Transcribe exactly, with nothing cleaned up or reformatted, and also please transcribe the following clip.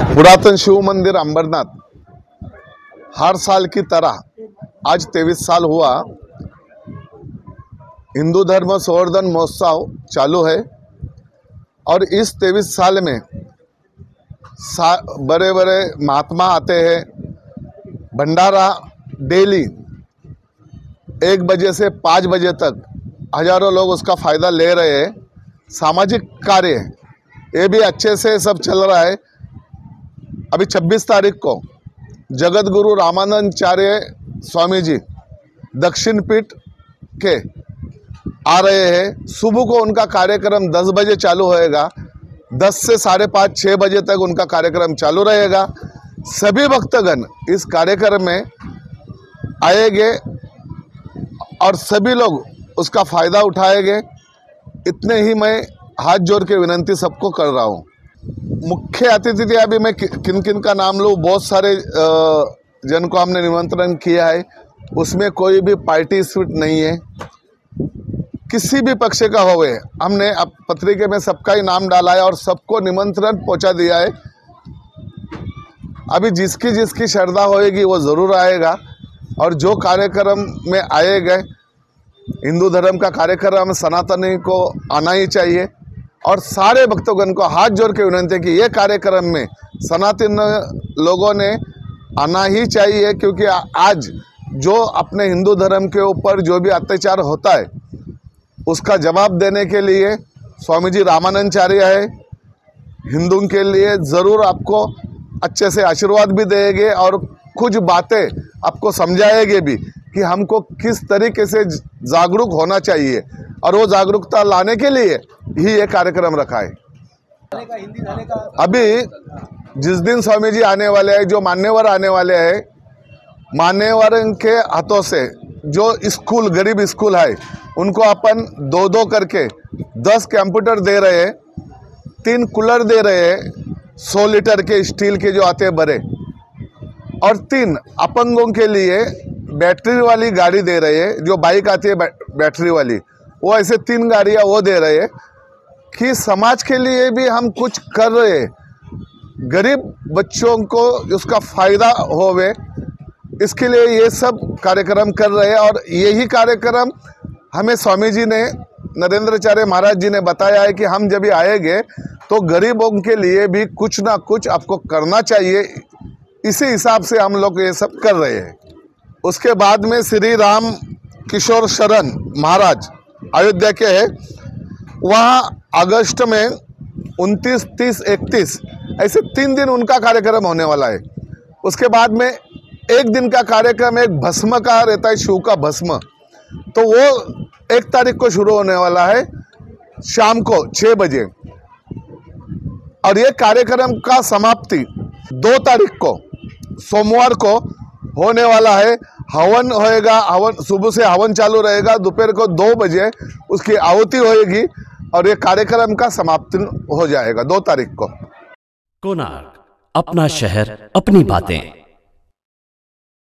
पुरातन शिव मंदिर अंबरनाथ हर साल की तरह आज तेईस साल हुआ हिंदू धर्म संवर्धन महोत्सव चालू है। और इस तेईस साल में बड़े बड़े महात्मा आते हैं। भंडारा डेली एक बजे से पाँच बजे तक हजारों लोग उसका फ़ायदा ले रहे हैं। सामाजिक कार्य ये भी अच्छे से सब चल रहा है। अभी छब्बीस तारीख को जगत गुरु रामानंदाचार्य स्वामी जी दक्षिण पीठ के आ रहे हैं। सुबह को उनका कार्यक्रम दस बजे चालू होएगा। दस से साढ़े पाँच छः बजे तक उनका कार्यक्रम चालू रहेगा। सभी भक्तगण इस कार्यक्रम में आएंगे और सभी लोग उसका फ़ायदा उठाएंगे। इतने ही मैं हाथ जोड़ के विनंती सबको कर रहा हूँ। मुख्य अतिथि थे, अभी मैं किन किन का नाम लूँ। बहुत सारे जन को हमने निमंत्रण किया है। उसमें कोई भी पार्टी स्पिरिट नहीं है, किसी भी पक्ष का होवे। हमने अब पत्रिके में सबका ही नाम डाला है और सबको निमंत्रण पहुंचा दिया है। अभी जिसकी जिसकी श्रद्धा होएगी वो ज़रूर आएगा। और जो कार्यक्रम में आएगा, हिंदू धर्म का कार्यक्रम सनातनी को आना ही चाहिए। और सारे भक्तगण को हाथ जोड़ के विनंती है कि ये कार्यक्रम में सनातन लोगों ने आना ही चाहिए। क्योंकि आज जो अपने हिंदू धर्म के ऊपर जो भी अत्याचार होता है उसका जवाब देने के लिए स्वामी जी रामानंदाचार्य है। हिंदुओं के लिए ज़रूर आपको अच्छे से आशीर्वाद भी देंगे और कुछ बातें आपको समझाएंगे भी कि हमको किस तरीके से जागरूक होना चाहिए। और वो जागरूकता लाने के लिए ही ये कार्यक्रम रखा है। अभी जिस दिन स्वामी जी आने वाले हैं, जो मान्यवर आने वाले हैं, मान्यवर के हाथों से जो स्कूल गरीब स्कूल है उनको अपन दो दो करके दस कंप्यूटर दे रहे हैं, तीन कूलर दे रहे हैं सौ लीटर के स्टील के जो आते हैं बड़े, और तीन अपंगों के लिए बैटरी वाली गाड़ी दे रहे हैं। जो बाइक आती है बैटरी वाली, वो ऐसे तीन गाड़ियाँ वो दे रहे हैं कि समाज के लिए भी हम कुछ कर रहे हैं। गरीब बच्चों को उसका फ़ायदा होवे, इसके लिए ये सब कार्यक्रम कर रहे हैं। और यही कार्यक्रम हमें स्वामी जी ने, नरेंद्राचार्य महाराज जी ने बताया है कि हम जब भी आएंगे तो गरीबों के लिए भी कुछ ना कुछ आपको करना चाहिए। इसी हिसाब से हम लोग ये सब कर रहे हैं। उसके बाद में श्री राम किशोर शरण महाराज अयोध्या के हैं। वहाँ अगस्त में उनतीस, तीस, इकतीस ऐसे तीन दिन उनका कार्यक्रम होने वाला है। उसके बाद में एक दिन का कार्यक्रम एक भस्म का रहता है, शिव का भस्म। तो वो एक तारीख को शुरू होने वाला है शाम को छः बजे। और ये कार्यक्रम का समाप्ति दो तारीख को सोमवार को होने वाला है। हवन होएगा। हवन सुबह से हवन चालू रहेगा, दोपहर को दो बजे उसकी आहुति होएगी और ये कार्यक्रम का समाप्ति हो जाएगा दो तारीख को। कोणार्क, अपना शहर, अपनी बातें।